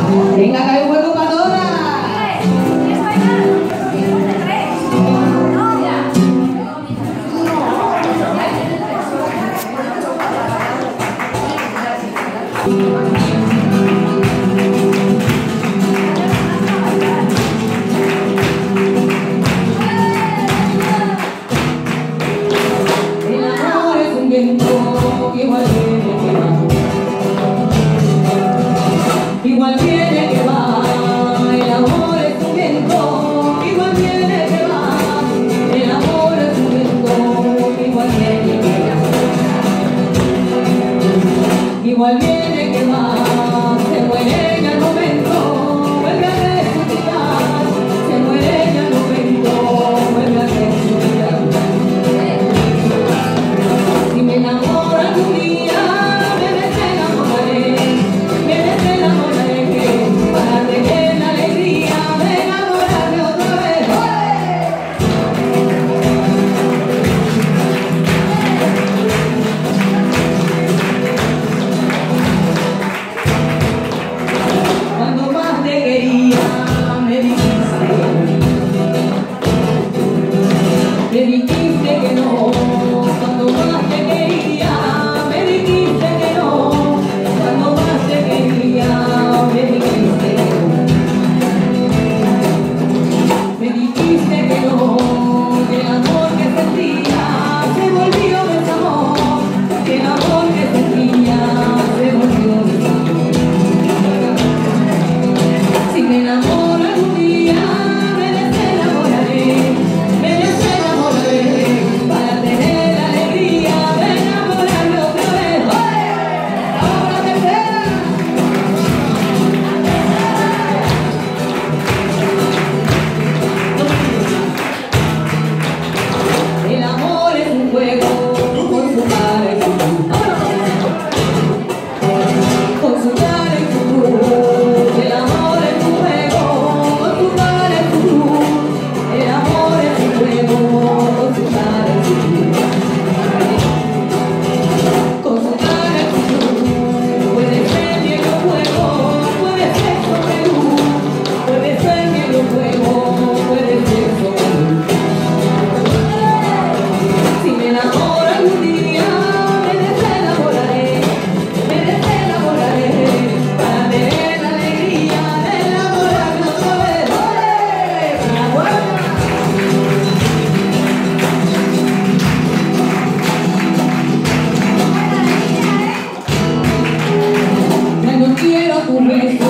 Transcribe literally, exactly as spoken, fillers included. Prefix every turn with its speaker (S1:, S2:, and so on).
S1: Venga, que hay un hueco para todas. El amor es un viento que igual viene que va, igual viene que va. El amor es un viento que igual viene que va. El amor es un viento que igual viene que va. Igual viene que va. Se muere en el momento, vuelve a resucitar. Se muere en el momento, vuelve a resucitar. Si me enamoro algún día, me desenamoraré, me desenamoraré, para tener la alegría de enamorarme otra vez. Cuando más te quería, me dijiste, me dijiste que no. Cuando más te quería, me dijiste que no. Cuando más te quería, me dijiste que no. Me dijiste que no, que el amor que sentía se volvió desamor, que el amor que sentía se volvió desamor. Si me enamoro algún día, me desenamoraré, me desenamoraré, para tener la alegría de enamorarme otra vez. ¡Ahora te espera! El amor es un juego con su cara y su cruz, con su cara y su cruz. El amor es un juego con su cara y su cruz. El amor es un juego con su cara y su cruz. Con su cara y su cruz. Puede ser negro fuego, puede ser sobre luz. Puede ser negro fuego, puede ser sobre luz. Si me enamoro algún día, me desenamoraré, me desenamoraré, para tener la alegría de enamorarme otra vez. ¡Ole! ¡La buena! Ya no quiero tu beso.